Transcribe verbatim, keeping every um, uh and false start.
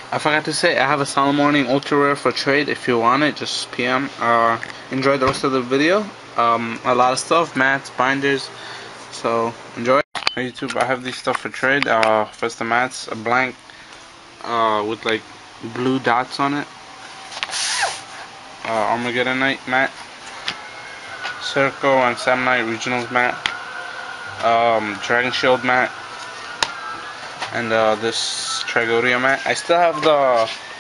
I forgot to say, I have a Solemn Morning Ultra Rare for trade. If you want it, just P M. Uh, enjoy the rest of the video. Um, a lot of stuff, mats, binders. So enjoy. Hey YouTube, I have these stuff for trade. Uh, first the mats, a blank, uh, with like blue dots on it. Uh, Armageddonite mat, Circle and Samnite Regionals mat, um, Dragon Shield mat, and uh, this Tragoria mat. I still have the